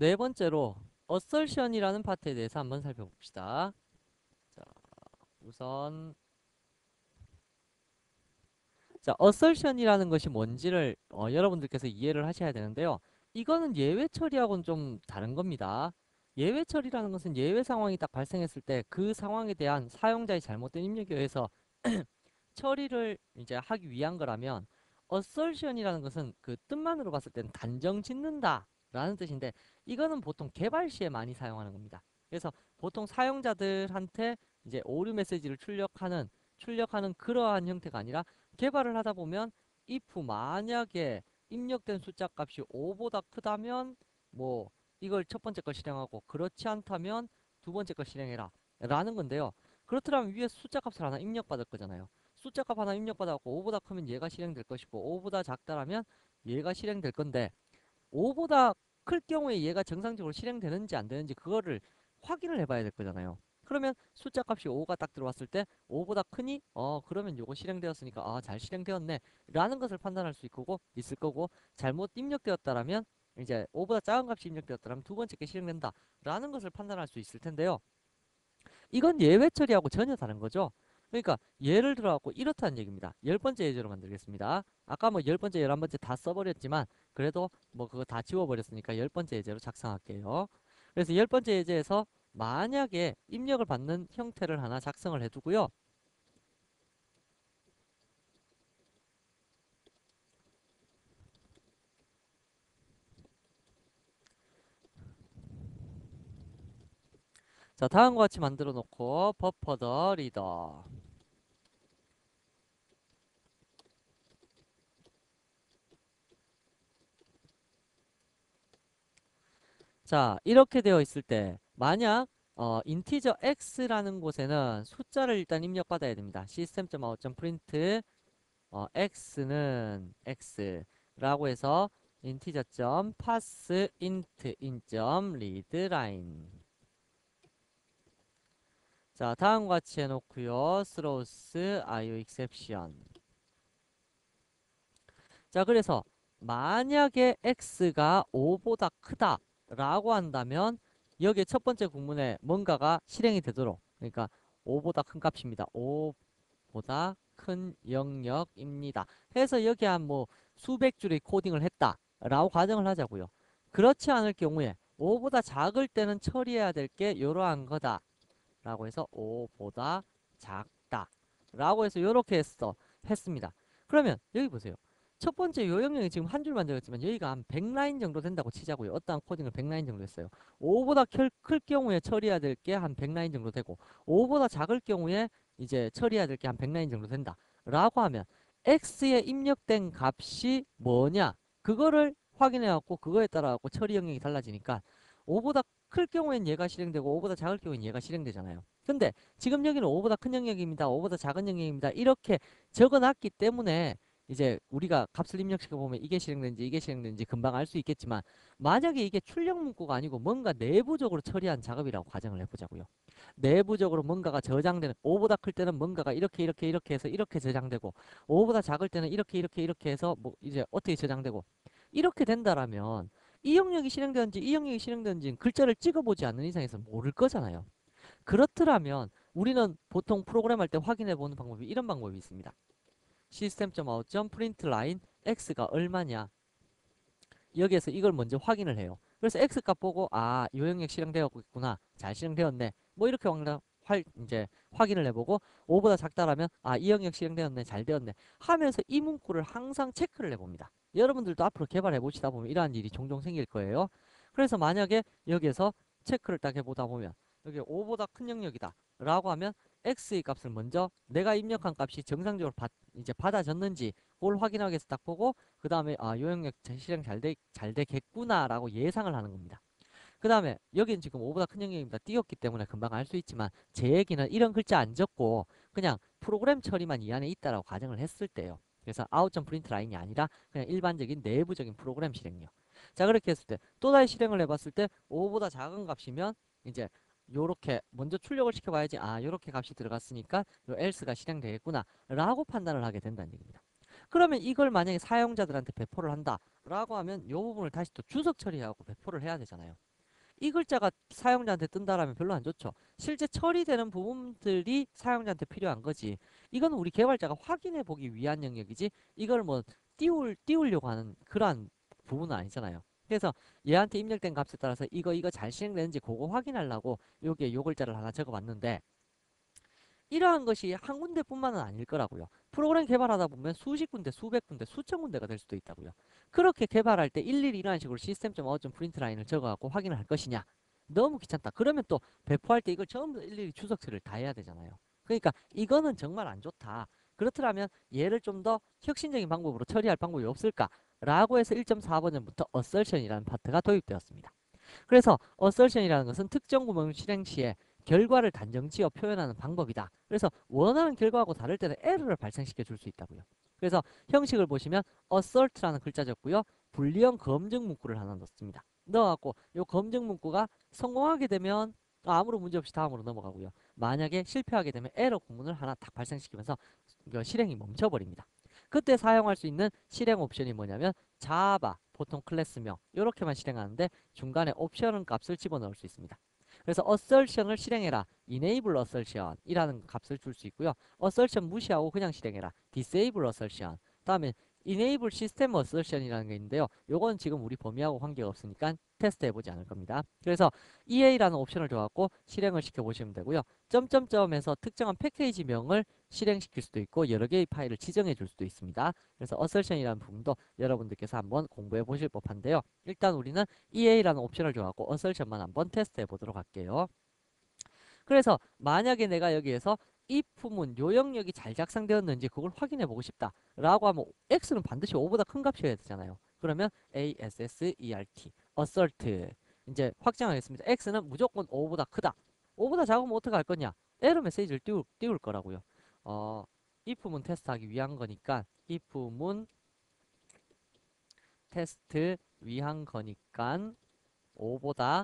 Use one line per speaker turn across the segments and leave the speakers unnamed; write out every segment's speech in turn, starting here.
네 번째로 assertion이라는 파트에 대해서 한번 살펴봅시다. 자, 우선 assertion이라는 것이 뭔지를 여러분들께서 이해를 하셔야 되는데요. 이거는 예외 처리하고는 좀 다른 겁니다. 예외 처리라는 것은 예외 상황이 딱 발생했을 때 그 상황에 대한 사용자의 잘못된 입력에 의해서 처리를 이제 하기 위한 거라면, assertion이라는 것은 그 뜻만으로 봤을 때는 단정 짓는다 라는 뜻인데, 이거는 보통 개발 시에 많이 사용하는 겁니다. 그래서 보통 사용자들한테 이제 오류 메시지를 출력하는 그러한 형태가 아니라, 개발을 하다 보면 if 만약에 입력된 숫자 값이 5보다 크다면 뭐 이걸 첫 번째 걸 실행하고, 그렇지 않다면 두 번째 걸 실행해라 라는 건데요. 그렇더라면 위에 숫자 값을 하나 입력받을 거잖아요. 숫자 값 하나 입력받아갖고 5보다 크면 얘가 실행될 것이고, 5보다 작다라면 얘가 실행될 건데, 5보다 클 경우에 얘가 정상적으로 실행되는지 안 되는지 그거를 확인을 해봐야 될 거잖아요. 그러면 숫자 값이 5가 딱 들어왔을 때 5보다 크니? 그러면 요거 실행되었으니까 잘 실행되었네 라는 것을 판단할 수 있을 거고, 잘못 입력되었다라면, 이제 5보다 작은 값이 입력되었다라면 두 번째 게 실행된다 라는 것을 판단할 수 있을 텐데요. 이건 예외 처리하고 전혀 다른 거죠. 그러니까 예를 들어갖고 이렇다는 얘기입니다. 열 번째 예제로 만들겠습니다. 아까 뭐 열 번째, 열한 번째 다 써버렸지만 그래도 뭐 그거 다 지워버렸으니까 열 번째 예제로 작성할게요. 그래서 열 번째 예제에서 만약에 입력을 받는 형태를 하나 작성을 해두고요. 자, 다음과 같이 만들어 놓고 버퍼 더 리더. 자, 이렇게 되어 있을 때 만약 인티저 x라는 곳에는 숫자를 일단 입력받아야 됩니다. system.out.print x는 x라고 해서 인티저점 pass int 인점 readline. 자, 다음과 같이 해놓고요. throws ioexception. 자, 그래서 만약에 x가 5보다 크다 라고 한다면 여기에 첫 번째 구문에 뭔가가 실행이 되도록, 그러니까 5보다 큰 값입니다. 5보다 큰 영역입니다 해서 여기 한 뭐 수백 줄의 코딩을 했다 라고 가정을 하자고요. 그렇지 않을 경우에 5보다 작을 때는 처리해야 될 게 이러한 거다 라고 해서 5보다 작다 라고 해서 이렇게 했습니다. 그러면 여기 보세요. 첫 번째 요령령이 지금 한 줄만 적었지만 여기가 한 100라인 정도 된다고 치자고요. 어떠한 코딩을 100라인 정도 했어요. 5보다 클 경우에 처리해야 될 게 한 100라인 정도 되고, 5보다 작을 경우에 이제 처리해야 될 게 한 100라인 정도 된다 라고 하면 x에 입력된 값이 뭐냐, 그거를 확인해 갖고 그거에 따라 갖고 처리 영역이 달라지니까 5보다 클 경우엔 얘가 실행되고 5보다 작을 경우엔 얘가 실행되잖아요. 근데 지금 여기는 5보다 큰 영역입니다, 5보다 작은 영역입니다 이렇게 적어놨기 때문에 이제 우리가 값을 입력시켜 보면 이게 실행되는지 이게 실행되는지 금방 알 수 있겠지만, 만약에 이게 출력 문구가 아니고 뭔가 내부적으로 처리한 작업이라고 가정을 해보자고요. 내부적으로 뭔가가 저장되는, 5보다 클 때는 뭔가가 이렇게 해서 이렇게 저장되고, 5보다 작을 때는 이렇게 해서 뭐 이제 어떻게 저장되고, 이렇게 된다라면 이 영역이 실행되는지 이 영역이 실행되는지 글자를 찍어보지 않는 이상에서 모를 거잖아요. 그렇더라면 우리는 보통 프로그램 할 때 확인해 보는 방법이 이런 방법이 있습니다. system.out.println x가 얼마냐, 여기에서 이걸 먼저 확인을 해요. 그래서 x값 보고 이 영역 실행되었고 있구나, 잘 실행되었네, 뭐 이렇게 이제 확인을 해보고, 5보다 작다라면 이 영역 실행되었네, 잘 되었네 하면서 이 문구를 항상 체크를 해봅니다. 여러분들도 앞으로 개발해 보시다 보면 이러한 일이 종종 생길 거예요. 그래서 만약에 여기에서 체크를 딱 해보다 보면 여기 5보다 큰 영역이다 라고 하면 x의 값을 먼저 내가 입력한 값이 정상적으로 이제 받아졌는지 그걸 확인하기 위해서 딱 보고, 그 다음에 요 영역 실행 잘 되겠구나 라고 예상을 하는 겁니다. 그 다음에 여기는 지금 5보다 큰 영역입니다 띄었기 때문에 금방 알 수 있지만, 제 얘기는 이런 글자 안 적고 그냥 프로그램 처리만 이 안에 있다라고 가정을 했을 때요. 그래서 out.print 라인이 아니라 그냥 일반적인 내부적인 프로그램 실행력. 자, 그렇게 했을 때 또다시 실행을 해봤을 때 5보다 작은 값이면 이제 요렇게 먼저 출력을 시켜봐야지, 요렇게 값이 들어갔으니까 요 else가 실행되겠구나 라고 판단을 하게 된다는 얘기입니다. 그러면 이걸 만약에 사용자들한테 배포를 한다 라고 하면 이 부분을 다시 또 주석 처리하고 배포를 해야 되잖아요. 이 글자가 사용자한테 뜬다라면 별로 안 좋죠. 실제 처리되는 부분들이 사용자한테 필요한 거지. 이건 우리 개발자가 확인해 보기 위한 영역이지 이걸 뭐 띄우려고 하는 그러한 부분은 아니잖아요. 그래서 얘한테 입력된 값에 따라서 이거 잘 실행되는지 그거 확인하려고 여기에 요 글자를 하나 적어봤는데 이러한 것이 한 군데뿐만은 아닐 거라고요. 프로그램 개발하다 보면 수십 군데, 수백 군데, 수천 군데가 될 수도 있다고요. 그렇게 개발할 때 일일이 이러한 식으로 시스템.out 프린트 라인을 적어갖고 확인을 할 것이냐? 너무 귀찮다. 그러면 또 배포할 때 이걸 전부 일일이 주석 처리를 다 해야 되잖아요. 그러니까 이거는 정말 안 좋다. 그렇더라면 얘를 좀 더 혁신적인 방법으로 처리할 방법이 없을까? 라고 해서 1.4버전부터 assertion이라는 파트가 도입되었습니다. 그래서 assertion이라는 것은 특정 구문 실행 시에 결과를 단정지어 표현하는 방법이다. 그래서 원하는 결과하고 다를 때는 에러를 발생시켜 줄 수 있다고요. 그래서 형식을 보시면 assert라는 글자 적고요. 불리언 검증 문구를 하나 넣습니다. 넣어갖고 이 검증 문구가 성공하게 되면 아무런 문제 없이 다음으로 넘어가고요. 만약에 실패하게 되면 에러 구문을 하나 딱 발생시키면서 실행이 멈춰버립니다. 그때 사용할 수 있는 실행 옵션이 뭐냐면 자바, 보통 클래스명 이렇게만 실행하는데 중간에 옵션 값을 집어넣을 수 있습니다. 그래서 assertion을 실행해라. enable assertion 이라는 값을 줄 수 있고요. assertion 무시하고 그냥 실행해라. disable assertion. 다음에 enable system assertion이라는 게 있는데요. 요건 지금 우리 범위하고 관계가 없으니까 테스트 해보지 않을 겁니다. 그래서 EA라는 옵션을 줘갖고 실행을 시켜보시면 되고요. 점점점에서 특정한 패키지 명을 실행시킬 수도 있고 여러 개의 파일을 지정해 줄 수도 있습니다. 그래서 assertion이라는 부분도 여러분들께서 한번 공부해 보실 법한데요. 일단 우리는 EA라는 옵션을 줘갖고 assertion만 한번 테스트 해보도록 할게요. 그래서 만약에 내가 여기에서 if문 요 영역이 잘 작성되었는지 그걸 확인해 보고 싶다 라고 하면 x는 반드시 5보다 큰 값이어야 되잖아요. 그러면 assert assert 이제 확정하겠습니다. x는 무조건 5보다 크다. 5보다 작으면 어떻게 할 거냐? 에러 메시지를 띄울 거라고요. if문 테스트하기 위한 거니까 if문 테스트 위한 거니까 5보다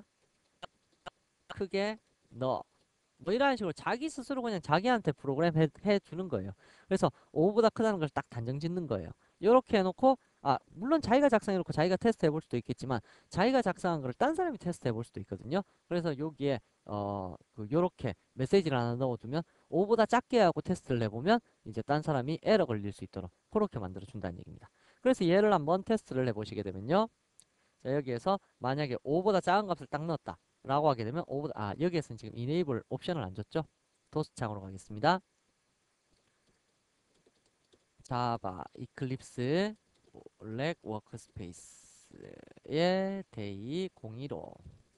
크게 넣어. 뭐 이런 식으로 자기 스스로 그냥 자기한테 프로그램 해주는 거예요. 그래서 5보다 크다는 걸 딱 단정 짓는 거예요. 이렇게 해놓고 물론 자기가 작성해놓고 자기가 테스트 해볼 수도 있겠지만 자기가 작성한 걸 딴 사람이 테스트 해볼 수도 있거든요. 그래서 여기에 요렇게 메시지를 하나 넣어두면 5보다 작게 하고 테스트를 해보면 이제 딴 사람이 에러 걸릴 수 있도록 그렇게 만들어 준다는 얘기입니다. 그래서 얘를 한번 테스트를 해보시게 되면요. 자, 여기에서 만약에 5보다 작은 값을 딱 넣었다 라고 하게 되면 5보다 여기에서는 지금 enable 옵션을 안 줬죠. 도스 창으로 가겠습니다. 자바 이클립스 렉 워크스페이스의 데이 015.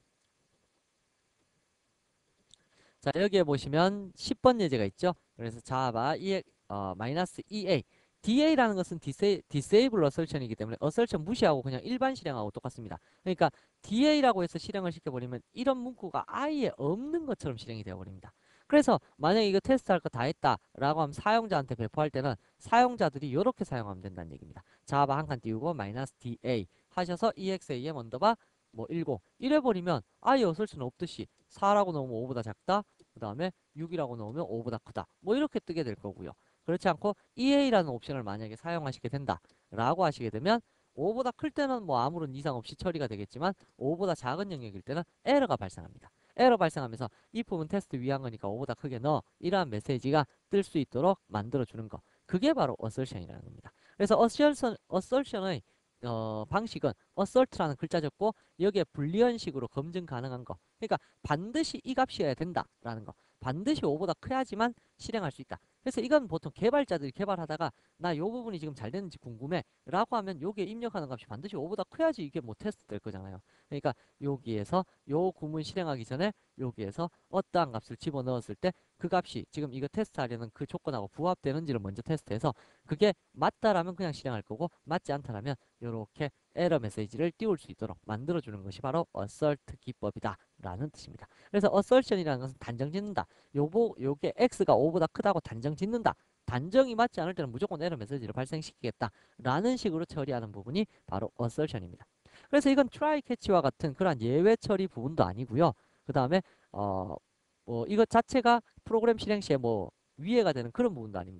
자, 여기에 보시면 10번 예제가 있죠. 그래서 자바 마이너스 EA DA라는 것은 disable assertion이기 때문에 assertion 무시하고 그냥 일반 실행하고 똑같습니다. 그러니까 DA라고 해서 실행을 시켜버리면 이런 문구가 아예 없는 것처럼 실행이 되어버립니다. 그래서 만약에 이거 테스트할 거 다 했다 라고 하면 사용자한테 배포할 때는 사용자들이 이렇게 사용하면 된다는 얘기입니다. 자바 한 칸 띄우고 마이너스 DA 하셔서 exam 언더바 뭐 10 이래버리면 아예 assertion 없듯이 4라고 넣으면 5보다 작다. 그 다음에 6이라고 넣으면 5보다 크다. 뭐 이렇게 뜨게 될 거고요. 그렇지 않고 EA라는 옵션을 만약에 사용하시게 된다 라고 하시게 되면 5보다 클 때는 뭐 아무런 이상 없이 처리가 되겠지만 5보다 작은 영역일 때는 에러가 발생합니다. 에러 발생하면서 이 부분 테스트 위한 거니까 5보다 크게 넣어 이러한 메시지가 뜰 수 있도록 만들어 주는 거. 그게 바로 assertion이라는 겁니다. 그래서 assertion의 방식은 assert라는 글자 적고 여기에 불리언식으로 검증 가능한 거. 그러니까 반드시 이 값이어야 된다라는 거. 반드시 5보다 커야지만 실행할 수 있다. 그래서 이건 보통 개발자들이 개발하다가 나 요 부분이 지금 잘 되는지 궁금해 라고 하면 여기에 입력하는 값이 반드시 5보다 커야지 이게 뭐 테스트 될 거잖아요. 그러니까 여기에서 요 구문 실행하기 전에 여기에서 어떠한 값을 집어넣었을 때 그 값이 지금 이거 테스트하려는 그 조건하고 부합되는지를 먼저 테스트해서 그게 맞다라면 그냥 실행할 거고 맞지 않다라면 이렇게 에러 메시지를 띄울 수 있도록 만들어주는 것이 바로 assert 기법이다 라는 뜻입니다. 그래서 assertion이라는 것은 단정 짓는다. 요게 x가 5보다 크다고 단정 짓는다. 단정이 맞지 않을 때는 무조건 에러 메시지를 발생시키겠다 라는 식으로 처리하는 부분이 바로 assertion입니다. 그래서 이건 try catch와 같은 그런 예외 처리 부분도 아니고요. 그 다음에 뭐 이것 자체가 프로그램 실행 시에 뭐 위해가 되는 그런 부분도 아닙니다. 왜?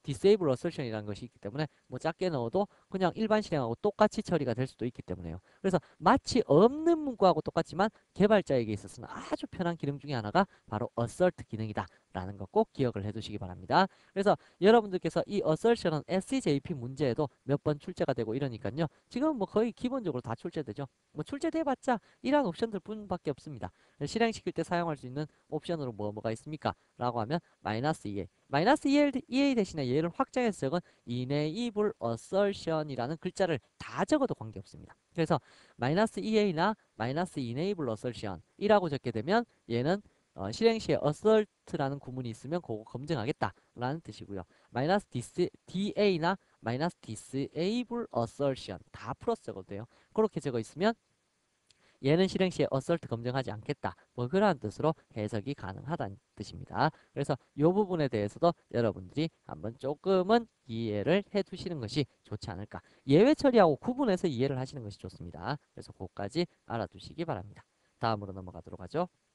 disable assertion이라는 것이 있기 때문에 뭐 작게 넣어도 그냥 일반 실행하고 똑같이 처리가 될 수도 있기 때문에요. 그래서 마치 없는 문구하고 똑같지만 개발자에게 있어서는 아주 편한 기능 중에 하나가 바로 assert 기능이다 라는 거 꼭 기억을 해 두시기 바랍니다. 그래서 여러분들께서 이 assertion은 SCJP 문제에도 몇 번 출제가 되고 이러니까요. 지금 뭐 거의 기본적으로 다 출제되죠. 뭐 출제돼봤자 이러한 옵션들 뿐밖에 없습니다. 실행시킬 때 사용할 수 있는 옵션으로 뭐가 있습니까? 라고 하면 -EA. -EA 대신에 얘를 확장해서 적은 enable assertion이라는 글자를 다 적어도 관계없습니다. 그래서 -EA나 -enable assertion이라고 적게 되면 얘는 실행 시에 assert라는 구문이 있으면 그거 검증하겠다라는 뜻이고요. -DA나 -disable assertion 다 플러스 적어도 돼요. 그렇게 적어 있으면 얘는 실행 시에 assert 검증하지 않겠다. 뭐 그러한 뜻으로 해석이 가능하다는 뜻입니다. 그래서 이 부분에 대해서도 여러분들이 한번 조금은 이해를 해 두시는 것이 좋지 않을까. 예외 처리하고 구분해서 이해를 하시는 것이 좋습니다. 그래서 그것까지 알아두시기 바랍니다. 다음으로 넘어가도록 하죠.